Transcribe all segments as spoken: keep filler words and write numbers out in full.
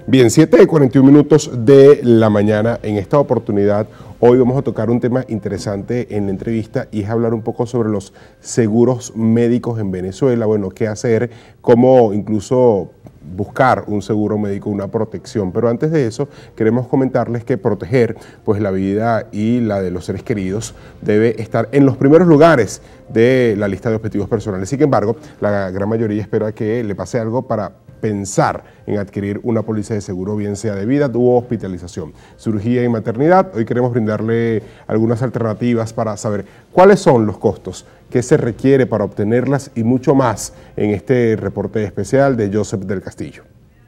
Bien, siete y cuarenta y uno minutos de la mañana. En esta oportunidad, hoy vamos a tocar un tema interesante en la entrevista y es hablar un poco sobre los seguros médicos en Venezuela. Bueno, qué hacer, cómo incluso buscar un seguro médico, una protección. Pero antes de eso, queremos comentarles que proteger pues, la vida y la de los seres queridos debe estar en los primeros lugares de la lista de objetivos personales. Sin embargo, la gran mayoría espera que le pase algo para pensar en adquirir una póliza de seguro, bien sea de vida u hospitalización, cirugía y maternidad. Hoy queremos brindarle algunas alternativas para saber cuáles son los costos, qué se requiere para obtenerlas y mucho más en este reporte especial de Joseph del Castillo.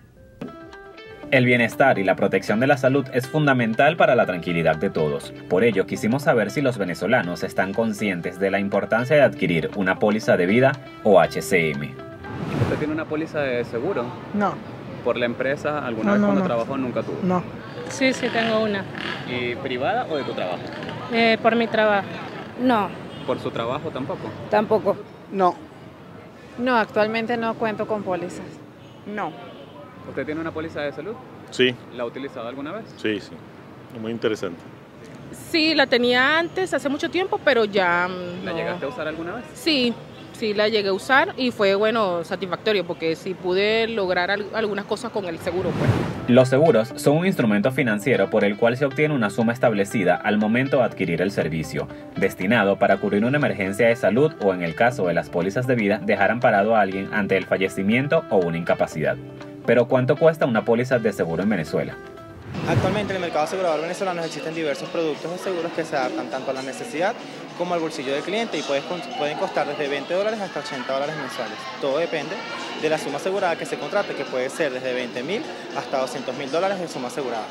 El bienestar y la protección de la salud es fundamental para la tranquilidad de todos. Por ello, quisimos saber si los venezolanos están conscientes de la importancia de adquirir una póliza de vida o H C M. ¿Usted tiene una póliza de seguro? No. ¿Por la empresa alguna No, vez no, cuando no. trabajó nunca tuvo? No. Sí, sí, tengo una. ¿Y privada o de tu trabajo? Eh, por mi trabajo. No, ¿Por su trabajo tampoco? tampoco. No. No, actualmente no cuento con pólizas. No. ¿Usted tiene una póliza de salud? Sí, ¿La ha utilizado alguna vez? sí, sí. Muy interesante. Sí, la tenía antes, hace mucho tiempo, pero ya mm, ¿La no. llegaste a usar alguna vez? Sí, sí la llegué a usar y fue, bueno, satisfactorio porque sí pude lograr al- algunas cosas con el seguro, pues. Los seguros son un instrumento financiero por el cual se obtiene una suma establecida al momento de adquirir el servicio, destinado para cubrir una emergencia de salud o, en el caso de las pólizas de vida, dejar amparado a alguien ante el fallecimiento o una incapacidad. Pero ¿cuánto cuesta una póliza de seguro en Venezuela? Actualmente en el mercado asegurador venezolano existen diversos productos de seguros que se adaptan tanto a la necesidad como al bolsillo del cliente y pueden, pueden costar desde veinte dólares hasta ochenta dólares mensuales. Todo depende de la suma asegurada que se contrate, que puede ser desde veinte mil hasta doscientos mil dólares de suma asegurada.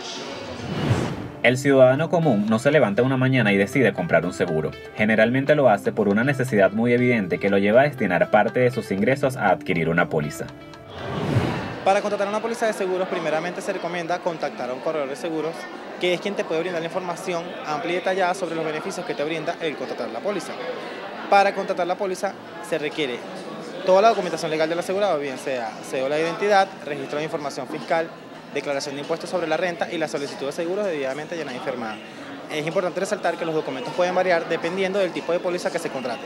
El ciudadano común no se levanta una mañana y decide comprar un seguro. Generalmente lo hace por una necesidad muy evidente que lo lleva a destinar parte de sus ingresos a adquirir una póliza. Para contratar una póliza de seguros, primeramente se recomienda contactar a un corredor de seguros, que es quien te puede brindar la información amplia y detallada sobre los beneficios que te brinda el contratar la póliza. Para contratar la póliza se requiere toda la documentación legal del asegurado, bien sea cédula de identidad, registro de información fiscal, declaración de impuestos sobre la renta y la solicitud de seguros debidamente llenada y firmada. Es importante resaltar que los documentos pueden variar dependiendo del tipo de póliza que se contrate.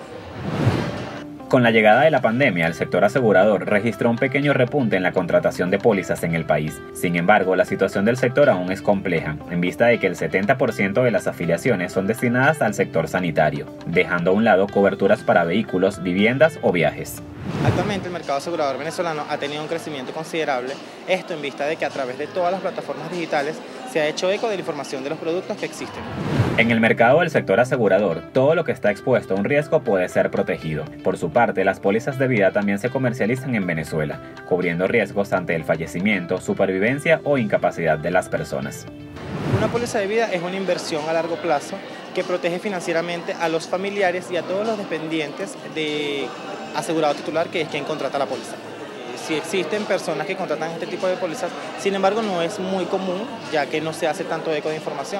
Con la llegada de la pandemia, el sector asegurador registró un pequeño repunte en la contratación de pólizas en el país. Sin embargo, la situación del sector aún es compleja, en vista de que el setenta por ciento de las afiliaciones son destinadas al sector sanitario, dejando a un lado coberturas para vehículos, viviendas o viajes. Actualmente el mercado asegurador venezolano ha tenido un crecimiento considerable, esto en vista de que a través de todas las plataformas digitales se ha hecho eco de la información de los productos que existen. En el mercado del sector asegurador, todo lo que está expuesto a un riesgo puede ser protegido. Por su parte, las pólizas de vida también se comercializan en Venezuela, cubriendo riesgos ante el fallecimiento, supervivencia o incapacidad de las personas. Una póliza de vida es una inversión a largo plazo que protege financieramente a los familiares y a todos los dependientes de asegurado titular, que es quien contrata la póliza. Si existen personas que contratan este tipo de pólizas, sin embargo no es muy común, ya que no se hace tanto eco de información.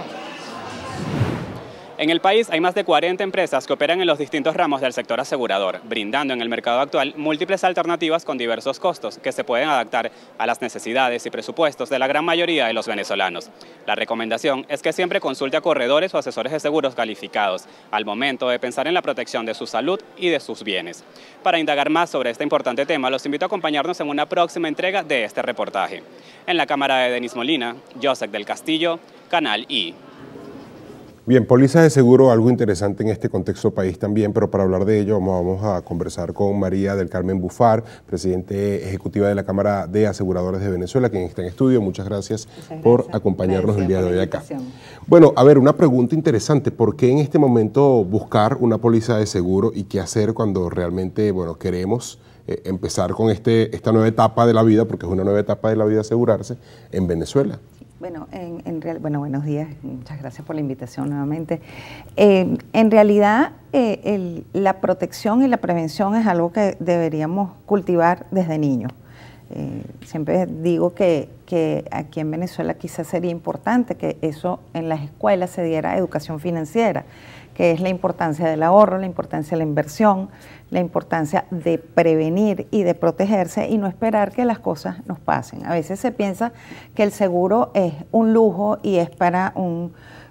En el país hay más de cuarenta empresas que operan en los distintos ramos del sector asegurador, brindando en el mercado actual múltiples alternativas con diversos costos que se pueden adaptar a las necesidades y presupuestos de la gran mayoría de los venezolanos. La recomendación es que siempre consulte a corredores o asesores de seguros calificados al momento de pensar en la protección de su salud y de sus bienes. Para indagar más sobre este importante tema, los invito a acompañarnos en una próxima entrega de este reportaje. En la cámara de Denis Molina, Joseph del Castillo, Canal I. Bien, pólizas de seguro, algo interesante en este contexto país también, pero para hablar de ello vamos, vamos a conversar con María del Carmen Bufar, presidente ejecutiva de la Cámara de Aseguradores de Venezuela, quien está en estudio. Muchas gracias, Muchas gracias. por acompañarnos gracias el día de hoy acá. Bueno, a ver, una pregunta interesante, ¿por qué en este momento buscar una póliza de seguro y qué hacer cuando realmente, bueno, queremos eh, empezar con este, esta nueva etapa de la vida, porque es una nueva etapa de la vida asegurarse en Venezuela? Bueno, en, en real, bueno, buenos días, muchas gracias por la invitación nuevamente. Eh, en realidad, eh, el, la protección y la prevención es algo que deberíamos cultivar desde niños. Eh, siempre digo que, que aquí en Venezuela quizás sería importante que eso en las escuelas se diera educación financiera, que es la importancia del ahorro, la importancia de la inversión, la importancia de prevenir y de protegerse y no esperar que las cosas nos pasen. A veces se piensa que el seguro es un lujo y es para un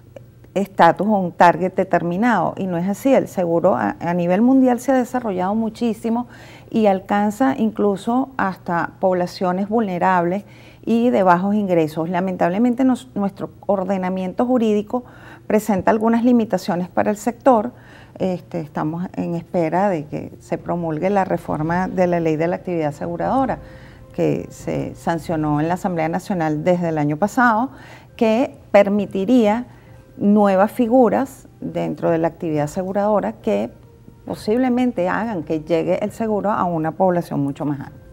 estatus o un target determinado, y no es así. El seguro a, a nivel mundial se ha desarrollado muchísimo y alcanza incluso hasta poblaciones vulnerables y de bajos ingresos. Lamentablemente nos, nuestro ordenamiento jurídico presenta algunas limitaciones para el sector. Este, estamos en espera de que se promulgue la reforma de la ley de la actividad aseguradora, que se sancionó en la Asamblea Nacional desde el año pasado, que permitiría nuevas figuras dentro de la actividad aseguradora que posiblemente hagan que llegue el seguro a una población mucho más amplia.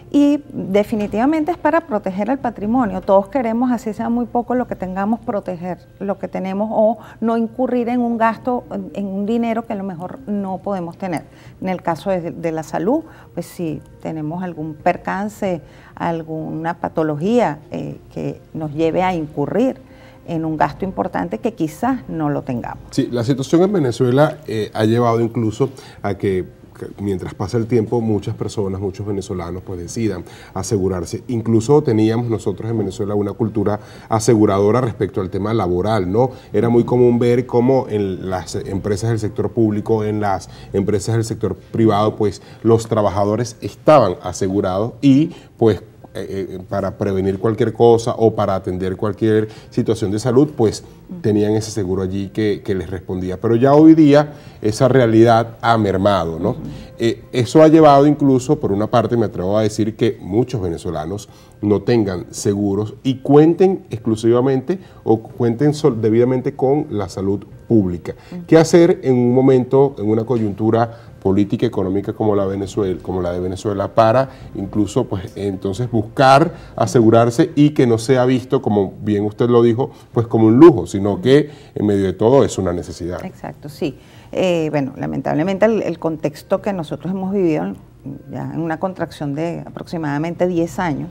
Y definitivamente es para proteger el patrimonio. Todos queremos, así sea muy poco lo que tengamos, proteger lo que tenemos o no incurrir en un gasto, en un dinero que a lo mejor no podemos tener. En el caso de, de la salud, pues si tenemos algún percance, alguna patología eh, que nos lleve a incurrir en un gasto importante que quizás no lo tengamos. Sí, la situación en Venezuela eh, ha llevado incluso a que, que mientras pasa el tiempo muchas personas, muchos venezolanos pues decidan asegurarse. Incluso teníamos nosotros en Venezuela una cultura aseguradora respecto al tema laboral, ¿no? Era muy común ver cómo en las empresas del sector público, en las empresas del sector privado, pues los trabajadores estaban asegurados y pues Eh, para prevenir cualquier cosa o para atender cualquier situación de salud, pues tenían ese seguro allí que, que les respondía. Pero ya hoy día esa realidad ha mermado, ¿no? Uh-huh. eh, eso ha llevado incluso, por una parte, me atrevo a decir que muchos venezolanos no tengan seguros y cuenten exclusivamente o cuenten sol, debidamente con la salud pública. Uh-huh. ¿Qué hacer en un momento, en una coyuntura política económica como la Venezuela, como la de Venezuela, para incluso pues entonces buscar asegurarse y que no sea visto, como bien usted lo dijo, pues como un lujo, sino que en medio de todo es una necesidad? Exacto, sí. Eh, bueno, lamentablemente el, el contexto que nosotros hemos vivido ya en una contracción de aproximadamente diez años,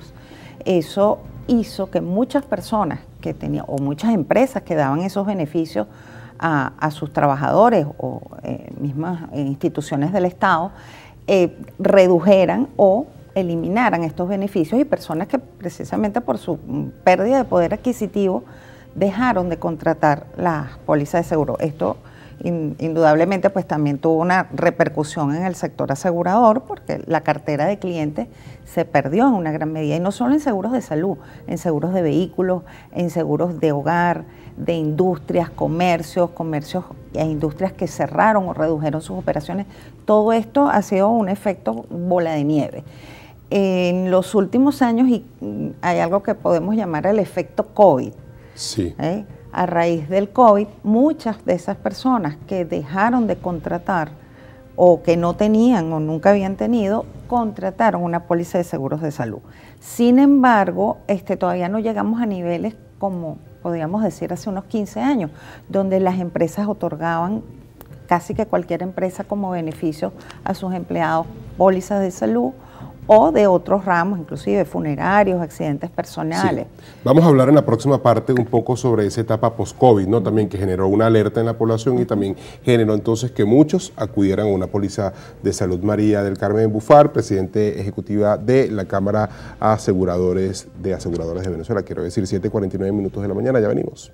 eso hizo que muchas personas que tenían, o muchas empresas que daban esos beneficios A, a sus trabajadores o eh, mismas instituciones del Estado, eh, redujeran o eliminaran estos beneficios, y personas que precisamente por su pérdida de poder adquisitivo dejaron de contratar las pólizas de seguro. Esto in, indudablemente pues también tuvo una repercusión en el sector asegurador, porque la cartera de clientes se perdió en una gran medida, y no solo en seguros de salud, en seguros de vehículos, en seguros de hogar, de industrias, comercios, comercios e industrias que cerraron o redujeron sus operaciones. Todo esto ha sido un efecto bola de nieve. En los últimos años, y hay algo que podemos llamar el efecto COVID. Sí. ¿eh? A raíz del COVID, muchas de esas personas que dejaron de contratar o que no tenían o nunca habían tenido, contrataron una póliza de seguros de salud. Sin embargo, este, todavía no llegamos a niveles como podríamos decir hace unos quince años, donde las empresas otorgaban, casi que cualquier empresa como beneficio a sus empleados, pólizas de salud o de otros ramos, inclusive funerarios, accidentes personales. Sí. Vamos a hablar en la próxima parte un poco sobre esa etapa post-COVID, ¿no? También que generó una alerta en la población y también generó entonces que muchos acudieran a una póliza de salud. María del Carmen Bufar, presidente ejecutiva de la Cámara Aseguradores de Aseguradoras de Venezuela. Quiero decir, siete cuarenta y nueve minutos de la mañana, ya venimos.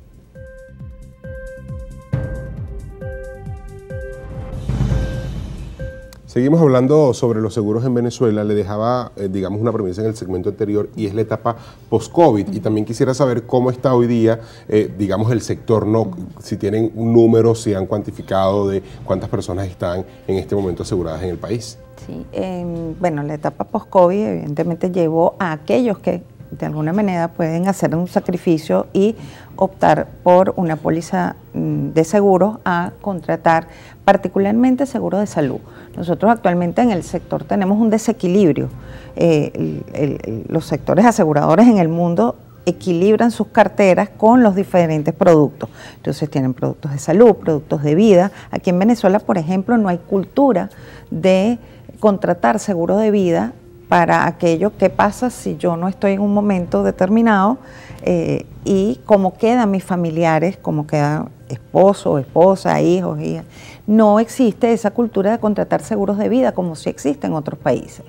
Seguimos hablando sobre los seguros en Venezuela. Le dejaba, eh, digamos, una premisa en el segmento anterior, y es la etapa post-COVID. Y también quisiera saber cómo está hoy día, eh, digamos, el sector, ¿no? Si tienen un número, si han cuantificado de cuántas personas están en este momento aseguradas en el país. Sí, eh, bueno, la etapa post-COVID evidentemente llevó a aquellos que de alguna manera pueden hacer un sacrificio y optar por una póliza de seguros a contratar particularmente seguros de salud. Nosotros actualmente en el sector tenemos un desequilibrio. Eh, el, el, los sectores aseguradores en el mundo equilibran sus carteras con los diferentes productos. Entonces tienen productos de salud, productos de vida. Aquí en Venezuela, por ejemplo, no hay cultura de contratar seguro de vida para aquello que pasa si yo no estoy en un momento determinado eh, y cómo quedan mis familiares, cómo quedan esposo, esposa, hijos, hijas. No existe esa cultura de contratar seguros de vida como sí existe en otros países.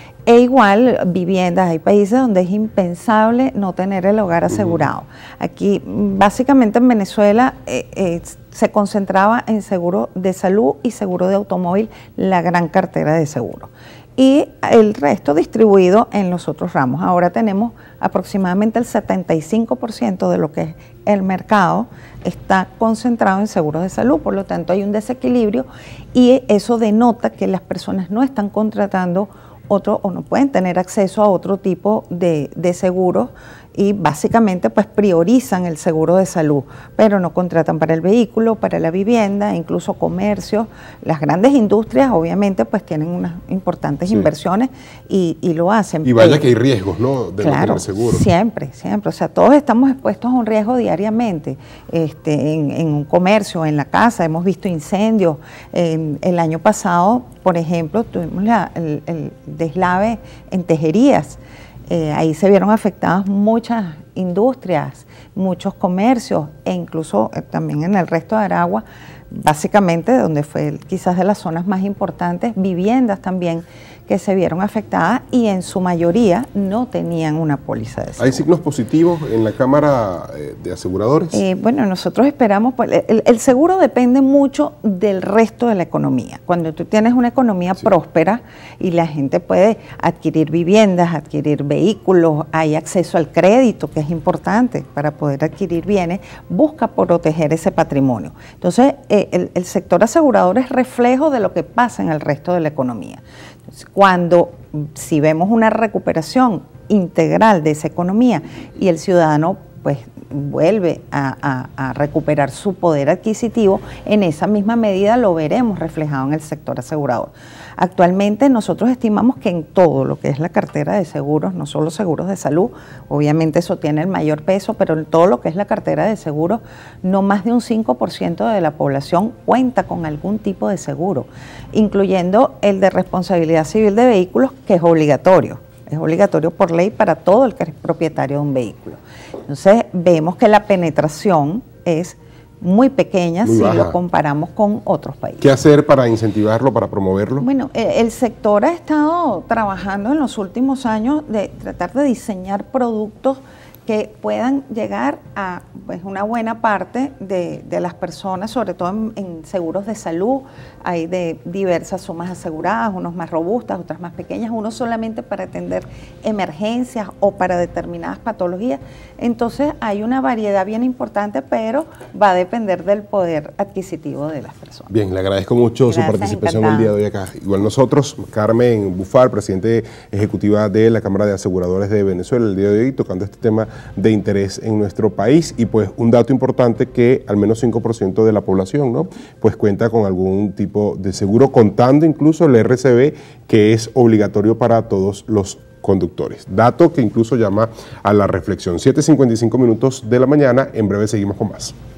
E igual viviendas, hay países donde es impensable no tener el hogar asegurado. Aquí básicamente en Venezuela eh, eh, se concentraba en seguro de salud y seguro de automóvil, la gran cartera de seguros. Y el resto distribuido en los otros ramos. Ahora tenemos aproximadamente el setenta y cinco por ciento de lo que es el mercado está concentrado en seguros de salud, por lo tanto hay un desequilibrio y eso denota que las personas no están contratando otro o no pueden tener acceso a otro tipo de, de seguros y básicamente pues priorizan el seguro de salud, pero no contratan para el vehículo, para la vivienda, incluso comercios. Las grandes industrias obviamente pues tienen unas importantes sí. inversiones y, y lo hacen. Y vaya que hay riesgos, ¿no? De claro, no tener seguro. Siempre, siempre. O sea, todos estamos expuestos a un riesgo diariamente. Este, en, en un comercio, en la casa, hemos visto incendios. En, el año pasado, por ejemplo, tuvimos la, el, el deslave en Tejerías. Eh, ahí se vieron afectadas muchas industrias, muchos comercios e incluso eh, también en el resto de Aragua, básicamente donde fue quizás de las zonas más importantes, viviendas también que se vieron afectadas y en su mayoría no tenían una póliza de seguro. ¿Hay signos positivos en la Cámara de Aseguradores? Eh, bueno, nosotros esperamos, pues, el, el seguro depende mucho del resto de la economía. Cuando tú tienes una economía sí. próspera y la gente puede adquirir viviendas, adquirir vehículos, hay acceso al crédito, que es importante para poder adquirir bienes, busca proteger ese patrimonio. Entonces, eh, el, el sector asegurador es reflejo de lo que pasa en el resto de la economía. Cuando, si vemos una recuperación integral de esa economía y el ciudadano pues vuelve a, a, a recuperar su poder adquisitivo, en esa misma medida lo veremos reflejado en el sector asegurador. Actualmente nosotros estimamos que en todo lo que es la cartera de seguros, no solo seguros de salud, obviamente eso tiene el mayor peso, pero en todo lo que es la cartera de seguros, no más de un cinco por ciento de la población cuenta con algún tipo de seguro, incluyendo el de responsabilidad civil de vehículos, que es obligatorio. Es obligatorio por ley para todo el que es propietario de un vehículo. Entonces, vemos que la penetración es muy pequeña muy si baja. Lo comparamos con otros países. ¿Qué hacer para incentivarlo, para promoverlo? Bueno, el sector ha estado trabajando en los últimos años de tratar de diseñar productos que puedan llegar a pues, una buena parte de, de las personas, sobre todo en, en seguros de salud. Hay de diversas sumas aseguradas, unos más robustas, otras más pequeñas, unos solamente para atender emergencias o para determinadas patologías. Entonces hay una variedad bien importante, pero va a depender del poder adquisitivo de las personas. Bien, le agradezco mucho Gracias, su participación encantada. El día de hoy acá. Igual nosotros, Carmen Bufar, presidente ejecutiva de la Cámara de Aseguradores de Venezuela, el día de hoy tocando este tema de interés en nuestro país y pues un dato importante que al menos cinco por ciento de la población, ¿no? Pues cuenta con algún tipo de seguro, contando incluso el R C B, que es obligatorio para todos los conductores. Dato que incluso llama a la reflexión. siete cincuenta y cinco minutos de la mañana, en breve seguimos con más.